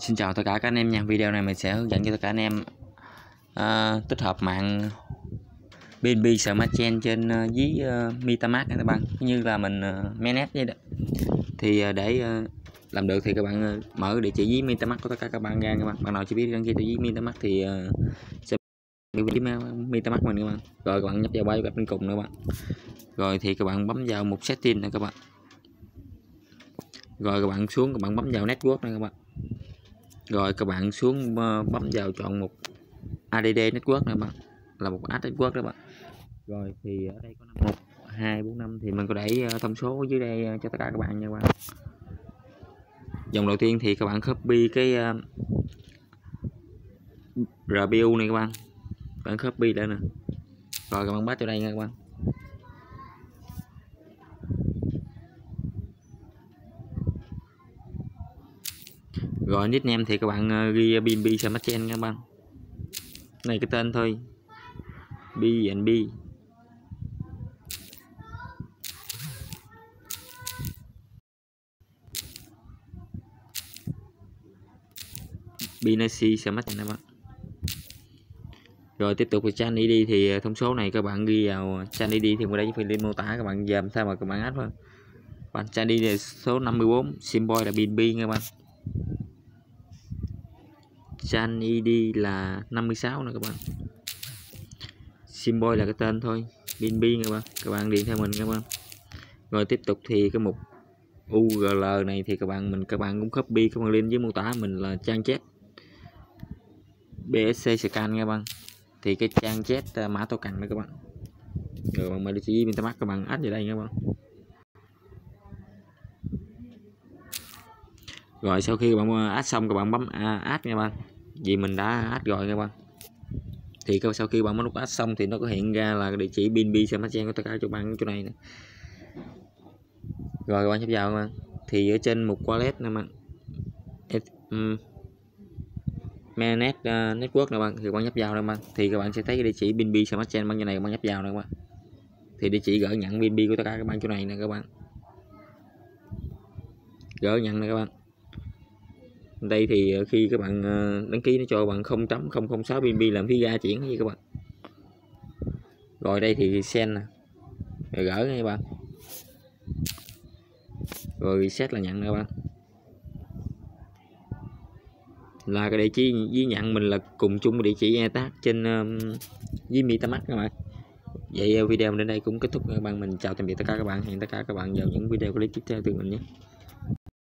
Xin chào tất cả các anh em nha. Video này mình sẽ hướng dẫn cho tất cả anh em tích hợp mạng BNB Smart Chain trên ví MetaMask các bạn, như là mình mainnet vậy đó. Thì để làm được thì các bạn mở địa chỉ ví MetaMask của tất cả các bạn ra các bạn. Bạn nào chưa biết đăng ký ví MetaMask thì sẽ ví MetaMask mình các bạn. Rồi các bạn nhấp vào bio bên cùng nữa các bạn. Rồi thì các bạn bấm vào mục setting này các bạn. Rồi các bạn xuống các bạn bấm vào network này các bạn. Rồi các bạn xuống bấm vào chọn một ADD network này bạn, là một ad network đó bạn. Rồi thì ở đây có 1 2 4 5 thì mình có để thông số dưới đây cho tất cả các bạn nha các bạn. Dòng đầu tiên thì các bạn copy cái RPU này các bạn copy lại nè. Rồi các bạn paste cho đây nha các bạn. Rồi nickname thì các bạn ghi BNB Smart Chain nha các bạn. Này cái tên thôi, BNB. Binance Smart Chain các bạn. Rồi tiếp tục với Chain ID thì thông số này các bạn ghi vào Chain ID thì ở đây phải lên mô tả các bạn dùm sao mà các bạn add thôi. Bạn Chain ID là số 54, symbol là BNB nha các bạn. Chain ID là 56 nè các bạn. Symbol là cái tên thôi, BNB nha các bạn điền theo mình các bạn. Rồi tiếp tục thì cái mục URL này thì các bạn cũng copy các bạn link với mô tả mình là trang chat BSC scan nha các bạn. Thì cái trang chat mã token này các bạn. Rồi bạn mở địa chỉ MetaMask các bạn add vào đây nha các bạn. Rồi sau khi các bạn add xong các bạn bấm add nha các bạn. Vì mình đã add rồi nha các bạn. Thì sau khi bạn bấm nút add xong thì nó có hiện ra là địa chỉ BNB Smart Chain của tất cả cho bạn chỗ này nè. Rồi các bạn nhấp vào các bạn. Thì ở trên mục wallet nè bạn. Mainnet network nè bạn, thì các bạn nhấp vào nè bạn. Thì các bạn sẽ thấy cái địa chỉ BNB Smart Chain bằng như này, các bạn nhấp vào nè các bạn. Thì địa chỉ gửi nhận BNB của tất cả các bạn chỗ này nè các bạn. Gửi nhận nè các bạn. Đây thì khi các bạn đăng ký nó cho bạn 0.006 BNB làm phí ra chuyển gì các bạn. Rồi đây thì send nè. Rồi gửi nha các bạn. Rồi reset là nhận nè các bạn. Là cái địa chỉ với nhận mình là cùng chung địa chỉ ETH trên với MetaMask các bạn. Vậy video đến đây cũng kết thúc các bạn. Mình chào tạm biệt tất cả các bạn. Hẹn tất cả các bạn vào những video clip tiếp theo từ mình nhé.